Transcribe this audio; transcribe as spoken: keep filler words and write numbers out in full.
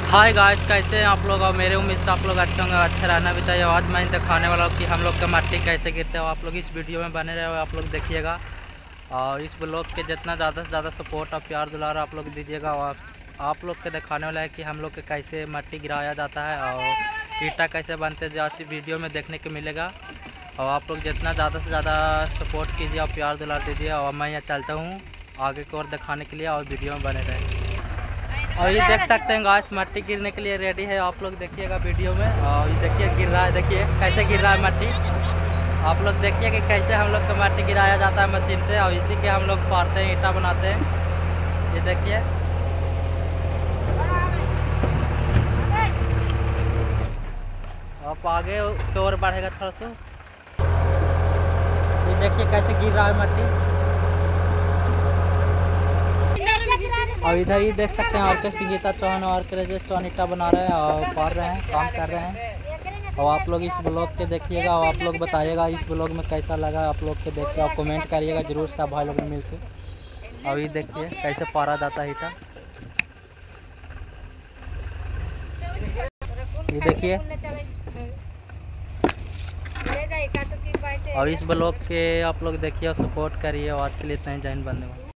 Hi guys, कैसे हैं आप लोग। और मेरे उम्मीद से आप लोग अच्छे होंगे, अच्छे रहना भी चाहिए। आज मैं दिखाने वाला हूँ कि हम लोग का मट्टी कैसे गिरते हो। आप लोग इस वीडियो में बने रहे, आप लोग देखिएगा और इस ब्लॉग के जितना ज़्यादा से ज़्यादा सपोर्ट और प्यार दुलार आप लोग दीजिएगा। और आप लोग के दिखाने वाला है कि हम लोग के कैसे मट्टी गिराया जाता है और ईटा कैसे बनते हैं, जैसी वीडियो में देखने को मिलेगा। और आप लोग जितना ज़्यादा से ज़्यादा सपोर्ट कीजिए और प्यार दुलार दीजिए। और मैं यहाँ चलता हूँ आगे की ओर दिखाने के लिए, और वीडियो में बने रहें। और ये देख सकते हैं गाइस, मट्टी गिरने के लिए रेडी है। आप लोग देखिएगा वीडियो में। और ये देखिए गिर रहा है, देखिए कैसे गिर रहा है मट्टी। आप लोग देखिए कि कैसे हम लोग का मट्टी गिराया जाता है मशीन से, और इसी के हम लोग पारते हैं, ईटा बनाते हैं। ये देखिए आप आगे की ओर बढ़ेगा थोड़ा सा। ये देखिए कैसे गिर रहा है मट्टी। और इधर ही देख सकते हैं और के संगीता चौहान और के चौहान ईटा बना रहे हैं और पार रहे हैं, काम कर रहे हैं। और आप लोग इस ब्लॉग के देखिएगा और आप लोग बताइएगा इस ब्लॉग में कैसा लगा आप लोग के देख के, और कमेंट करिएगा जरूर सब भाई लोग मिल के। और ये देखिए कैसे पारा जाता है ईटा। ये देखिए। और इस ब्लॉग के आप लोग देखिए और सपोर्ट करिए। और आज के लिए इतना ही, जय हिंद, वंदे मातरम।